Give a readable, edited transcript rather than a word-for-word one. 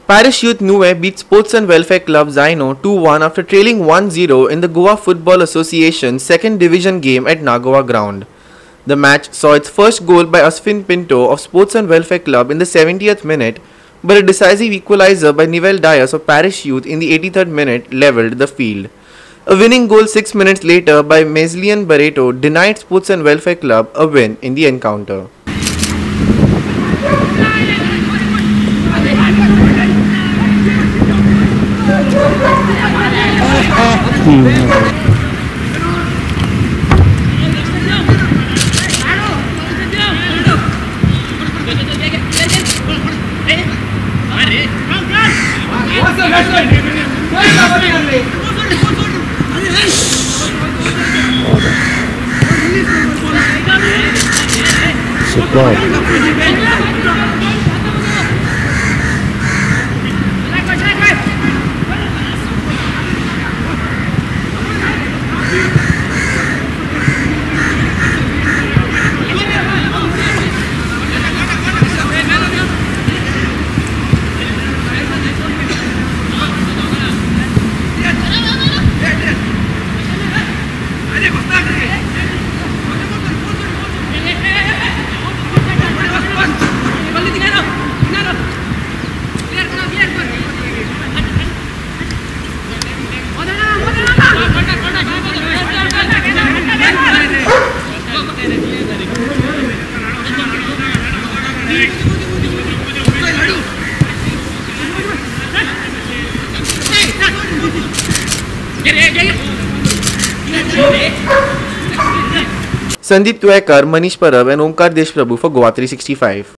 Parish Youth Nuvem beat Sports and Welfare Club Zaino 2-1 after trailing 1-0 in the Goa Football Association's second division game at Nagoa ground. The match saw its first goal by Asfin Pinto of Sports and Welfare Club in the 70th minute, but a decisive equalizer by Nivelle Dias of Parish Youth in the 83rd minute levelled the field. A winning goal 6 minutes later by Meslian Barreto denied Sports and Welfare Club a win in the encounter. Sandeep Twekar, Manish Parab and Omkar Deshprabhu for GOA365.